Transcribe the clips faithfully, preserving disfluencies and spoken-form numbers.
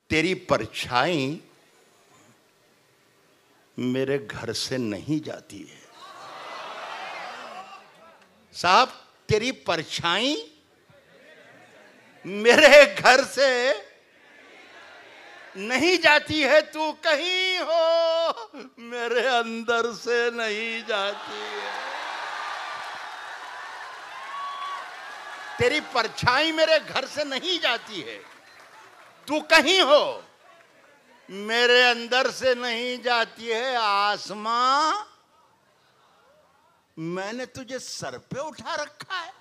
तेरी परछाई मेरे घर से नहीं जाती है। साहब, तेरी परछाई मेरे घर से नहीं जाती है। तू कहीं हो, मेरे अंदर से नहीं जाती है। तेरी परछाई मेरे घर से नहीं जाती है। तू कहीं हो, मेरे अंदर से नहीं जाती है। आसमां, मैंने तुझे सर पे उठा रखा है।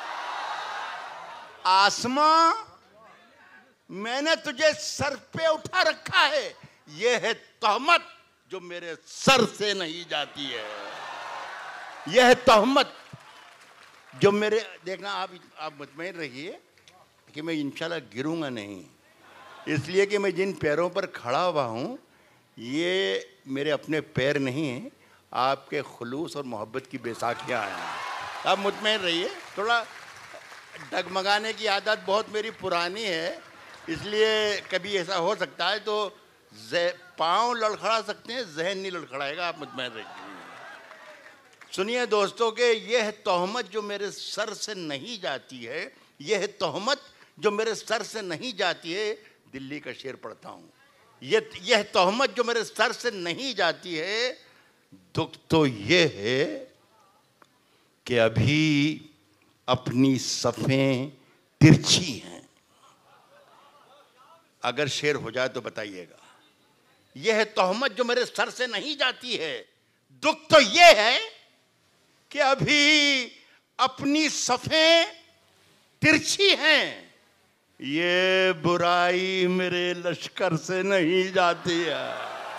आसमां, मैंने तुझे सर पे उठा रखा है। यह है तोहमत जो मेरे सर से नहीं जाती है। यह है तोहमत जो मेरे, देखना आप आप मुतमईन रहिए कि मैं इंशाल्लाह गिरूंगा नहीं, इसलिए कि मैं जिन पैरों पर खड़ा हुआ हूँ ये मेरे अपने पैर नहीं हैं, आपके खुलूस और मोहब्बत की बैसाखियाँ हैं। आप मुतमईन रहिए। थोड़ा डगमगाने की आदत बहुत मेरी पुरानी है, इसलिए कभी ऐसा हो सकता है, तो पाँव लड़खड़ा सकते हैं, जहन नहीं लड़खड़ाएगा। आप मुतमईन रहिए। सुनिए दोस्तों के यह तोहमत जो मेरे सर से नहीं जाती है, यह तोहमत जो मेरे सर से नहीं जाती है। दिल्ली का शेर पढ़ता हूँ। यह यह तोहमत जो मेरे सर से नहीं जाती है। दुख तो यह है कि अभी अपनी सफ़ें तिरछी हैं। अगर शेर हो जाए तो बताइएगा। यह तोहमत जो मेरे सर से नहीं जाती है। दुख तो यह है कि अभी अपनी सफ़ें तिरछी हैं। ये बुराई मेरे लश्कर से नहीं जाती है।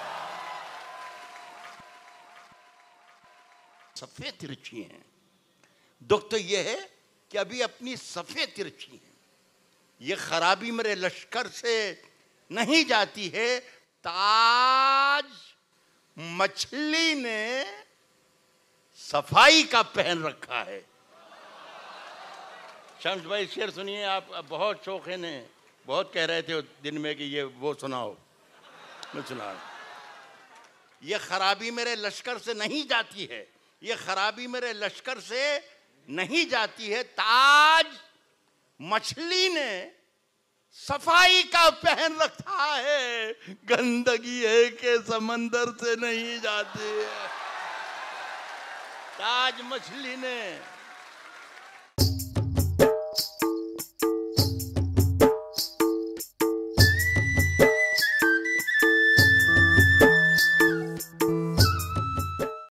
सफ़ें तिरछी हैं। दुख तो यह है कि अभी अपनी सफ़ें तिरछी हैं। ये खराबी मेरे लश्कर से नहीं जाती है। ताज मछली ने सफाई का पहन रखा है। शम्स भाई शेर सुनिए आप। बहुत शौकीन हैं, बहुत कह रहे थे दिन में कि ये वो सुनाओ, मैं सुना। ये खराबी मेरे लश्कर से नहीं जाती है। ये खराबी मेरे लश्कर से नहीं जाती है। ताज मछली ने सफाई का पहन रखा है। गंदगी है कि समंदर से नहीं जाती है। ताज मछली ने